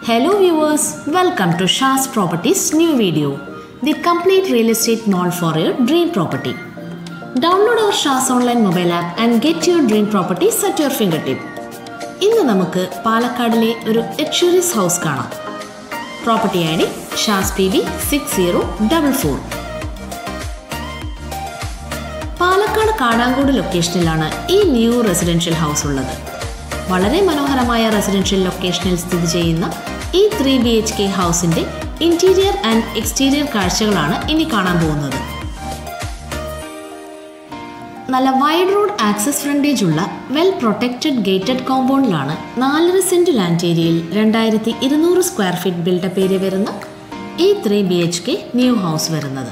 Hello viewers, welcome to Shah's Properties new video, the complete real estate mall for your dream property. Download our Shah's online mobile app and get your dream properties at your fingertip. ഇന്ന് നമുക്ക് പാലക്കാടിലെ ഒരു luxurious house കാണാം. Property ID Shah's PB 6044. Palakkad Kadangode ലൊക്കേഷനിലാണ് ഈ new residential house ഉള്ളത്. വളരെ മനോഹരമായ residential ലൊക്കേഷനിൽ സ്ഥിതി ചെയ്യുന്ന ഈ 3 BHK ഹൗസിന്റെ ഇന്റീരിയർ ആൻഡ് എക്സ്റ്റീരിയർ കാഴ്ചകളാണ് ഇനി കാണാൻ പോകുന്നത്. നല്ല വൈഡ് റോഡ് ആക്സസ് ഫ്രണ്ടേജ് ഉള്ള വെൽ പ്രൊട്ടക്റ്റഡ് ഗേറ്റഡ് കോമ്പൗണ്ടിലാണ് 4.5 സെന്റ് ലാൻഡ് ഏരിയയിൽ 2200 സ്ക്വയർ ഫീറ്റ് ബിൽഡപ്പ് ഏരിയ വരുന്ന ഈ 3 BHK ന്യൂ ഹൗസ് വരുന്നത്.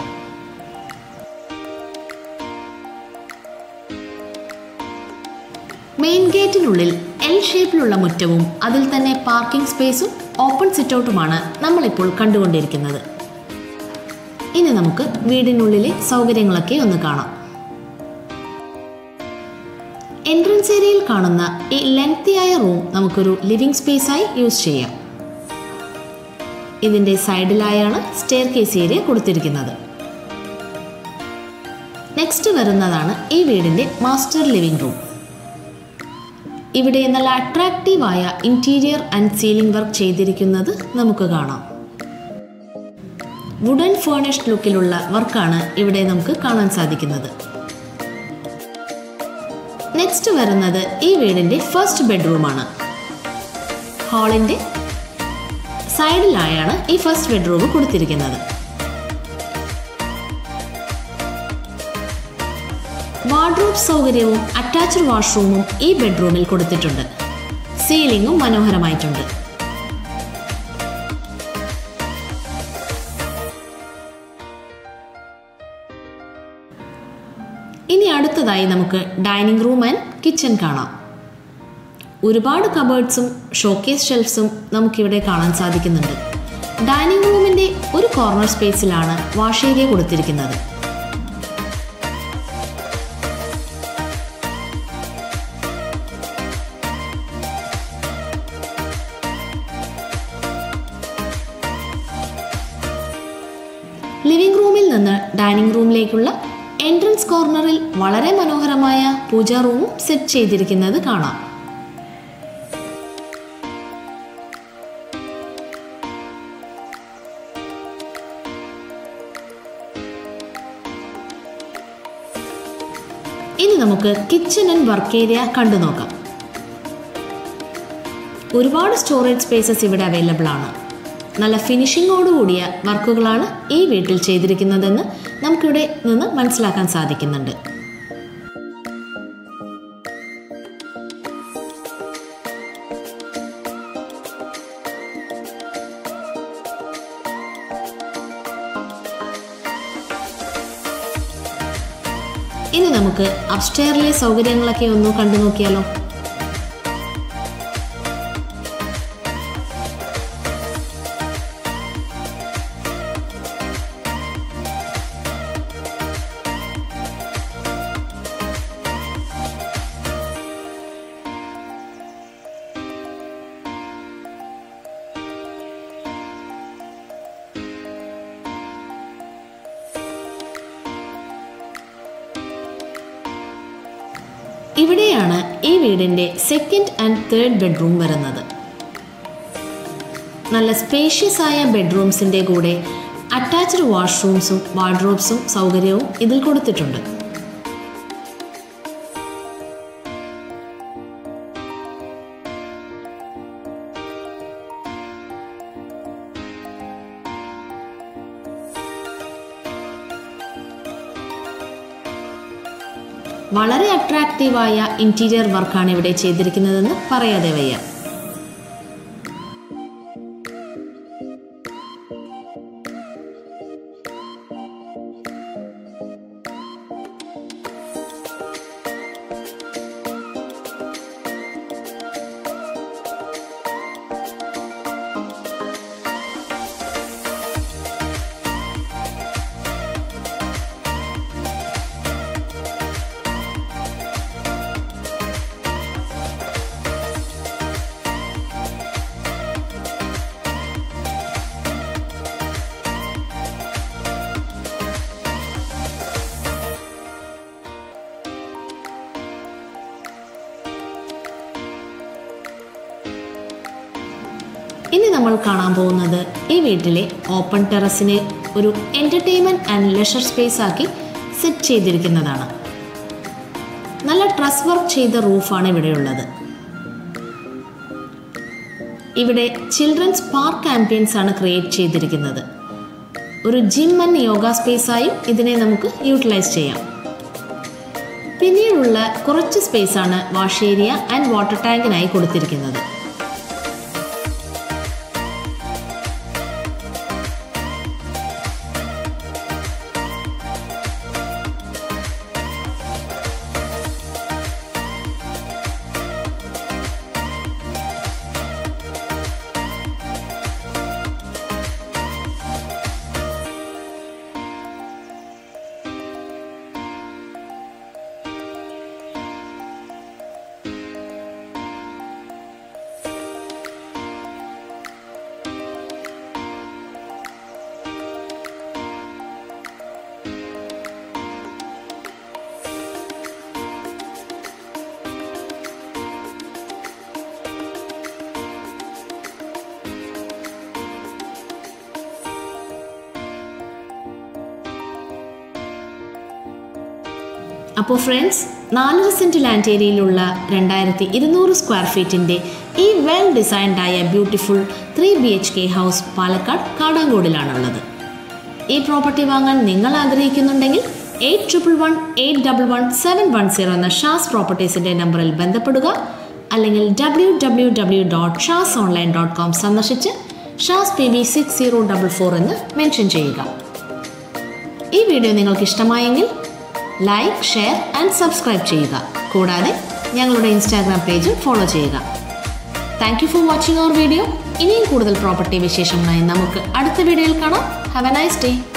മെയിൻ ഗേറ്റിനുള്ളിൽ എൽ ഷേപ്പിലുള്ള മുറ്റവും അതിൽ തന്നെ പാർക്കിംഗ് സ്പേസും ഓപ്പൺ സിറ്റൗട്ടുമാണ് നമ്മളിപ്പോൾ കണ്ടുകൊണ്ടിരിക്കുന്നത്. ഇനി നമുക്ക് വീടിനുള്ളിലെ സൗകര്യങ്ങളൊക്കെ ഒന്ന് കാണാം. എൻട്രൻസ് ഏരിയയിൽ കാണുന്ന ഈ ലെങ്തിയായ റൂം നമുക്കൊരു ലിവിംഗ് സ്പേസായി യൂസ് ചെയ്യാം. ഇതിൻ്റെ സൈഡിലായാണ് സ്റ്റെയർ കേസ് ഏരിയ കൊടുത്തിരിക്കുന്നത്. നെക്സ്റ്റ് വരുന്നതാണ് ഈ വീടിൻ്റെ മാസ്റ്റർ ലിവിംഗ് റൂം. ഇവിടെ നല്ല അട്രാക്റ്റീവായ ഇന്റീരിയർ ആൻഡ് സീലിംഗ് വർക്ക് ചെയ്തിരിക്കുന്നത് നമുക്ക് കാണാം. വുഡൻ ഫേർണിഷ്ഡ് ലുക്കിലുള്ള വർക്കാണ് ഇവിടെ നമുക്ക് കാണാൻ സാധിക്കുന്നത്. നെക്സ്റ്റ് വരുന്നത് ഈ വീടിൻ്റെ ഫസ്റ്റ് ബെഡ്റൂമാണ്. ഹാളിൻ്റെ സൈഡിലായാണ് ഈ ഫസ്റ്റ് ബെഡ്റൂം കൊടുത്തിരിക്കുന്നത്. വാർഡ്രോബ് സൗകര്യവും അറ്റാച്ച്ഡ് വാഷ്റൂമും ഈ ബെഡ്റൂമിൽ കൊടുത്തിട്ടുണ്ട്. സീലിംഗും മനോഹരമായിട്ടുണ്ട്. ഇനി അടുത്തതായി നമുക്ക് ഡൈനിങ് റൂം ആൻഡ് കിച്ചൺ കാണാം. ഒരുപാട് കബേർഡ്സും ഷോക്കേസ് ഷെൽഫ്സും നമുക്കിവിടെ കാണാൻ സാധിക്കുന്നുണ്ട്. ഡൈനിങ് റൂമിൻ്റെ ഒരു കോർണർ സ്പേസിലാണ് വാഷ് ഏരിയ കൊടുത്തിരിക്കുന്നത്. ലിവിംഗ് റൂമിൽ നിന്ന് ഡൈനിങ് റൂമിലേക്കുള്ള എൻട്രൻസ് കോർണറിൽ വളരെ മനോഹരമായ പൂജാ റൂമും സെറ്റ് ചെയ്തിരിക്കുന്നത് കാണാം. ഇനി നമുക്ക് കിച്ചൺ ആൻഡ് വർക്ക് ഏരിയ കണ്ടു നോക്കാം. ഒരുപാട് സ്റ്റോറേജ് സ്പേസസ് ഇവിടെ അവൈലബിൾ ആണ്. നല്ല ഫിനിഷിങ്ങോടുകൂടിയ വർക്കുകളാണ് ഈ വീട്ടിൽ ചെയ്തിരിക്കുന്നതെന്ന് നമുക്കിവിടെ നിന്ന് മനസ്സിലാക്കാൻ സാധിക്കുന്നുണ്ട്. ഇനി നമുക്ക് അപ്സ്റ്റെയറിലെ സൗകര്യങ്ങളൊക്കെ ഒന്ന് കണ്ടു നോക്കിയാലോ. ഇവിടെയാണ് ഈ വീടിൻ്റെ സെക്കൻഡ് ആൻഡ് തേർഡ് ബെഡ്റൂം വരുന്നത്. നല്ല സ്പേഷ്യസ് ആയ ബെഡ്റൂംസിൻ്റെ കൂടെ അറ്റാച്ച്ഡ് വാഷ്റൂംസും വാർഡ്രോബ്സും സൗകര്യവും ഇതിൽ കൊടുത്തിട്ടുണ്ട്. വളരെ അട്രാക്റ്റീവായ ഇന്റീരിയർ വർക്കാണ് ഇവിടെ ചെയ്തിരിക്കുന്നതെന്ന് പറയാതെ വയ്യ. നമ്മൾ കാണാൻ പോകുന്നത് ഈ വീട്ടിലെ ഓപ്പൺ ടെറസിനെ ഒരു എൻ്റർടൈൻമെൻറ്റ് ആൻഡ് ലെഷർ സ്പേസ് ആക്കി സെറ്റ് ചെയ്തിരിക്കുന്നതാണ്. നല്ല ട്രസ് വർക്ക് ചെയ്ത റൂഫാണ് ഇവിടെയുള്ളത്. ഇവിടെ ചിൽഡ്രൻസ് പാർക്ക് ആംബിയൻസ് ആണ് ക്രിയേറ്റ് ചെയ്തിരിക്കുന്നത്. ഒരു ജിം ആൻഡ് യോഗ സ്പേസായും ഇതിനെ നമുക്ക് യൂട്ടിലൈസ് ചെയ്യാം. പിന്നീടുള്ള കുറച്ച് സ്പേസാണ് വാഷ് ഏരിയ ആൻഡ് വാട്ടർ ടാങ്കിനായി കൊടുത്തിരിക്കുന്നത്. അപ്പോൾ ഫ്രണ്ട്സ്, 4 സെൻറ്റ് ലാൻഡ് ഏരിയയിലുള്ള 2200 സ്ക്വയർ ഫീറ്റിൻ്റെ ഈ വെൽ ഡിസൈൻഡായ ബ്യൂട്ടിഫുൾ 3 BHK ഹൗസ് പാലക്കാട് കാടാങ്കോടിലാണുള്ളത്. ഈ പ്രോപ്പർട്ടി വാങ്ങാൻ നിങ്ങൾ ആഗ്രഹിക്കുന്നുണ്ടെങ്കിൽ 8118111710 എന്ന ഷാസ് പ്രോപ്പർട്ടീസിൻ്റെ നമ്പറിൽ ബന്ധപ്പെടുക. അല്ലെങ്കിൽ www.shasonline.com സന്ദർശിച്ച് ഷാസ് PB 6044 എന്ന് മെൻഷൻ ചെയ്യുക. ഈ വീഡിയോ നിങ്ങൾക്ക് ഇഷ്ടമായെങ്കിൽ ലൈക്ക്, ഷെയർ ആൻഡ് സബ്സ്ക്രൈബ് ചെയ്യുക. കൂടാതെ ഞങ്ങളുടെ ഇൻസ്റ്റാഗ്രാം പേജും ഫോളോ ചെയ്യുക. Thank you for watching our video. ഇനിയും കൂടുതൽ പ്രോപ്പർട്ടി വിശേഷങ്ങളായി നമുക്ക് അടുത്ത വീഡിയോയിൽ കാണാം. Have a nice day.